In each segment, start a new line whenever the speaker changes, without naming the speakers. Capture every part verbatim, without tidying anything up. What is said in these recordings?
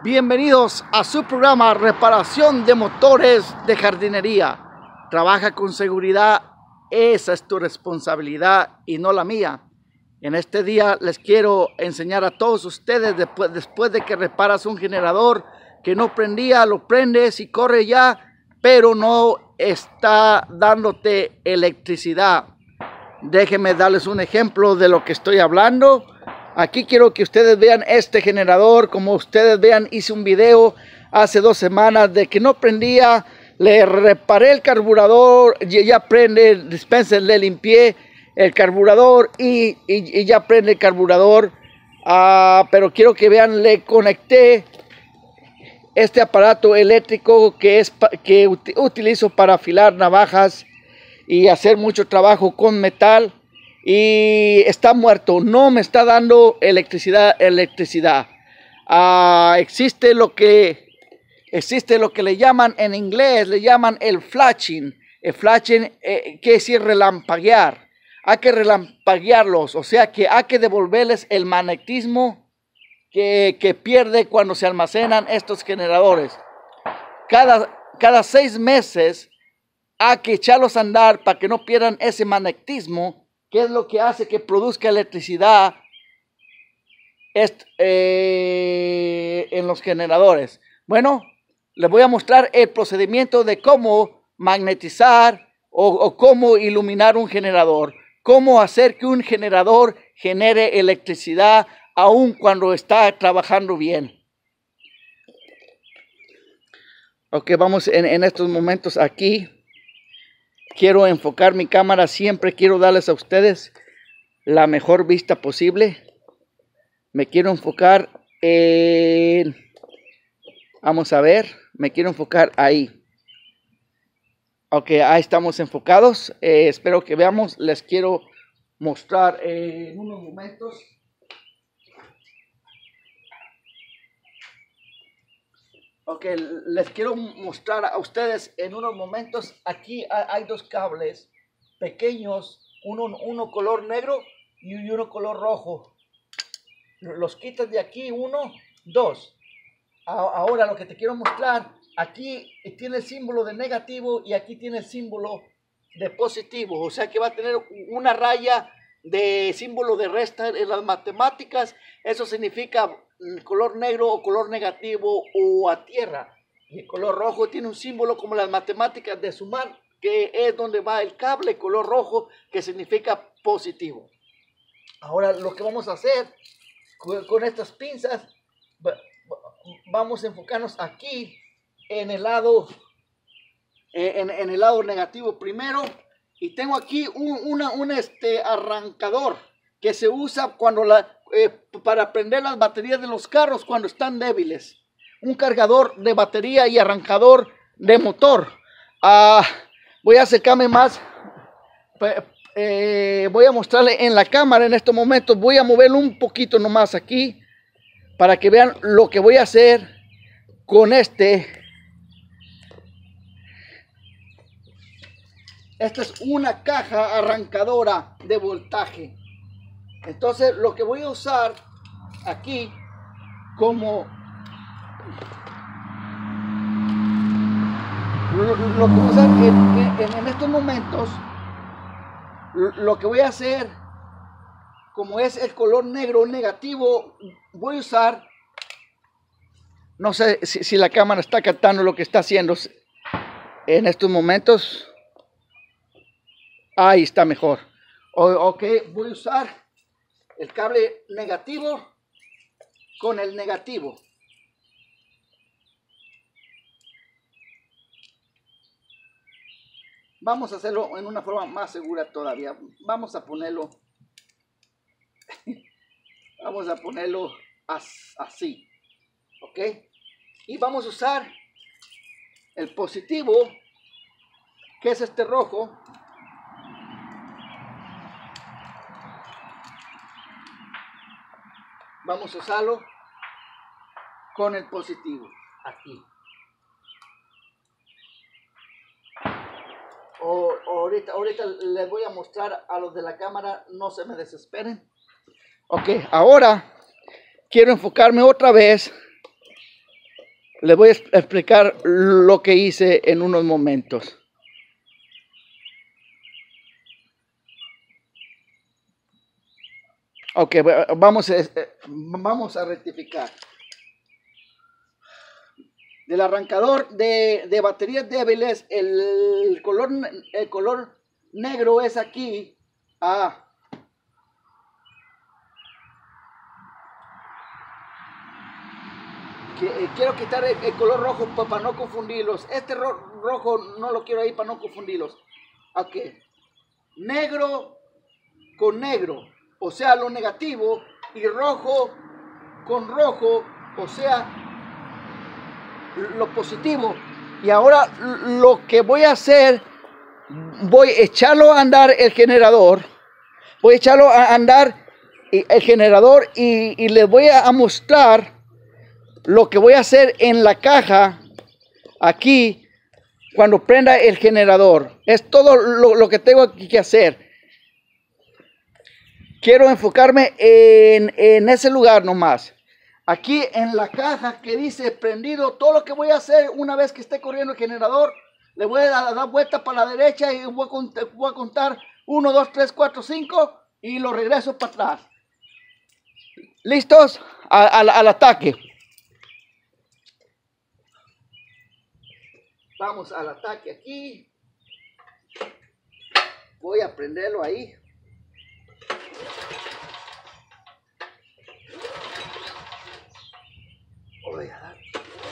Bienvenidos a su programa Reparación de Motores de Jardinería. Trabaja con seguridad, esa es tu responsabilidad y no la mía. En este día les quiero enseñar a todos ustedes, después, después de que reparas un generador que no prendía, lo prendes y corre ya, pero no está dándote electricidad. Déjenme darles un ejemplo de lo que estoy hablando. Aquí quiero que ustedes vean este generador. Como ustedes vean, hice un video hace dos semanas de que no prendía. Le reparé el carburador, y ya prende. Dispensen, le limpié el carburador y, y, y ya prende el carburador. Uh, pero quiero que vean, le conecté este aparato eléctrico que, es, que ut utilizo para afilar navajas y hacer mucho trabajo con metal. Y está muerto, no me está dando electricidad, electricidad. Uh, existe lo que existe lo que le llaman en inglés, le llaman el flashing. El flashing eh, quiere decir relampaguear. Hay que relampaguearlos, o sea que hay que devolverles el magnetismo que, que pierde cuando se almacenan estos generadores. Cada, cada seis meses hay que echarlos a andar para que no pierdan ese magnetismo, que es lo que hace que produzca electricidad est, eh, en los generadores. Bueno, les voy a mostrar el procedimiento de cómo magnetizar o, o cómo iluminar un generador. Cómo hacer que un generador genere electricidad aun cuando está trabajando bien. Ok, vamos en, en estos momentos aquí. Quiero enfocar mi cámara, siempre quiero darles a ustedes la mejor vista posible. Me quiero enfocar en... Vamos a ver, me quiero enfocar ahí. Ok, ahí estamos enfocados. Eh, espero que veamos, les quiero mostrar eh, en unos momentos. Ok, les quiero mostrar a ustedes en unos momentos. Aquí hay dos cables pequeños, uno, uno color negro y uno color rojo. Los quitas de aquí, uno, dos. Ahora lo que te quiero mostrar, aquí tiene el símbolo de negativo y aquí tiene el símbolo de positivo. O sea que va a tener una raya de símbolo de resta en las matemáticas. Eso significa color negro o color negativo o a tierra. Y el color rojo tiene un símbolo como las matemáticas de sumar, que es donde va el cable color rojo, que significa positivo. Ahora lo que vamos a hacer con, con estas pinzas, vamos a enfocarnos aquí en el lado en, en el lado negativo primero. Y tengo aquí un una, un este arrancador que se usa cuando la Eh, para prender las baterías de los carros cuando están débiles. Un cargador de batería y arrancador de motor. Uh, voy a acercarme más. Eh, voy a mostrarle en la cámara en estos momentos. Voy a moverlo un poquito nomás aquí para que vean lo que voy a hacer con este. Esta es una caja arrancadora de voltaje. Entonces lo que voy a usar aquí como lo, lo que voy a usar en, en, en estos momentos, lo, lo que voy a hacer, como es el color negro negativo, voy a usar, no sé si, si la cámara está captando lo que está haciendo en estos momentos. Ahí está mejor. O, ok, voy a usar el cable negativo con el negativo. Vamos a hacerlo en una forma más segura todavía. Vamos a ponerlo. Vamos a ponerlo así. ¿Ok? Y vamos a usar el positivo, que es este rojo. Vamos a usarlo con el positivo aquí. O, o ahorita, ahorita les voy a mostrar a los de la cámara, no se me desesperen. Ok, ahora quiero enfocarme otra vez les voy a explicar lo que hice en unos momentos. Ok, vamos a, vamos a rectificar. Del arrancador de, de baterías débiles, el color, el color negro es aquí. Ah. Que, eh, quiero quitar el, el color rojo para, para no confundirlos. Este ro, rojo no lo quiero ahí para no confundirlos. Ok. Negro con negro, o sea, lo negativo, y rojo con rojo, o sea, lo positivo. Y ahora lo que voy a hacer, voy a echarlo a andar el generador, voy a echarlo a andar el generador y, y les voy a mostrar lo que voy a hacer en la caja aquí cuando prenda el generador. Es todo lo, lo que tengo aquí que hacer. Quiero enfocarme en, en ese lugar nomás. Aquí en la caja que dice prendido, todo lo que voy a hacer una vez que esté corriendo el generador, le voy a dar, dar vuelta para la derecha y voy a, contar, voy a contar uno, dos, tres, cuatro, cinco y lo regreso para atrás. ¿Listos? A, a, al ataque. Vamos al ataque aquí. Voy a prenderlo ahí. Voy a dar.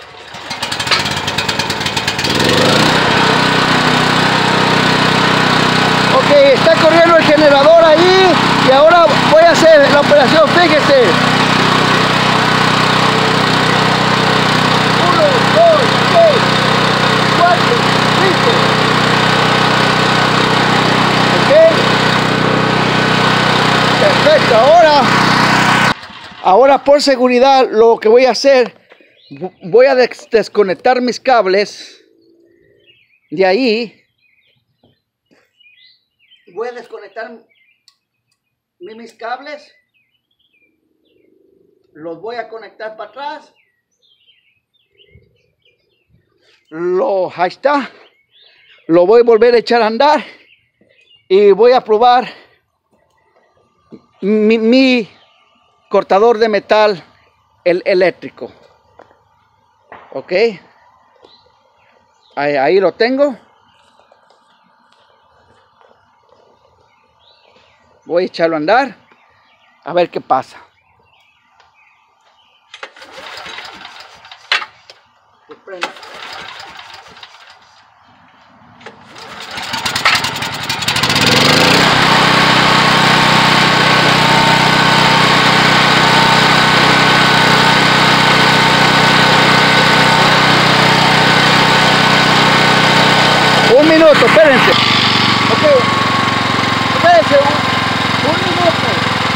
Ok, está corriendo el generador ahí y ahora voy a hacer la operación, fíjese. Uno, dos, tres, cuatro, cinco. Ok. Perfecto, ahora, ahora por seguridad lo que voy a hacer, voy a des desconectar mis cables de ahí. Voy a desconectar mis cables, los voy a conectar para atrás. Lo, ahí está. Lo voy a volver a echar a andar y voy a probar mi, mi cortador de metal el eléctrico. Ok, ahí, ahí lo tengo. Voy a echarlo a andar a ver qué pasa. Que prenda. Un minuto, espérense. Ok, espérense un, un minuto.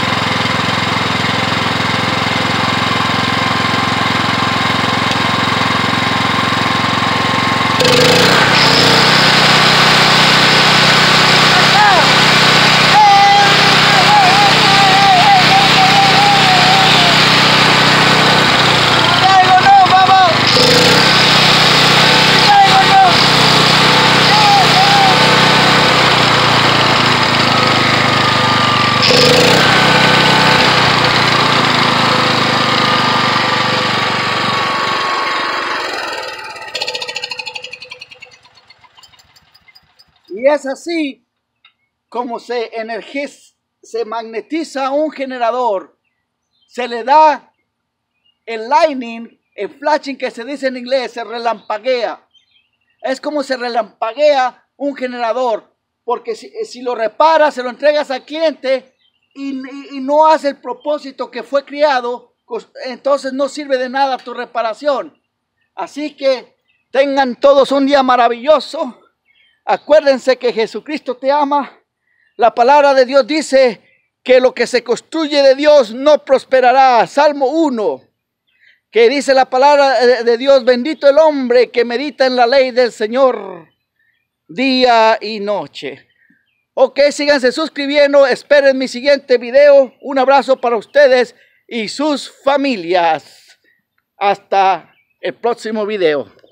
Y es así como se energiza, se magnetiza un generador, se le da el lightning, el flashing que se dice en inglés, se relampaguea. Es como se relampaguea un generador, porque si, si lo reparas, se lo entregas al cliente y, y, y no hace el propósito que fue creado, entonces no sirve de nada tu reparación. Así que tengan todos un día maravilloso. Acuérdense que Jesucristo te ama. La palabra de Dios dice que lo que se construye de Dios no prosperará. Salmo uno, que dice la palabra de Dios: bendito el hombre que medita en la ley del Señor día y noche. Ok, síganse suscribiendo, esperen mi siguiente video. Un abrazo para ustedes y sus familias. Hasta el próximo video.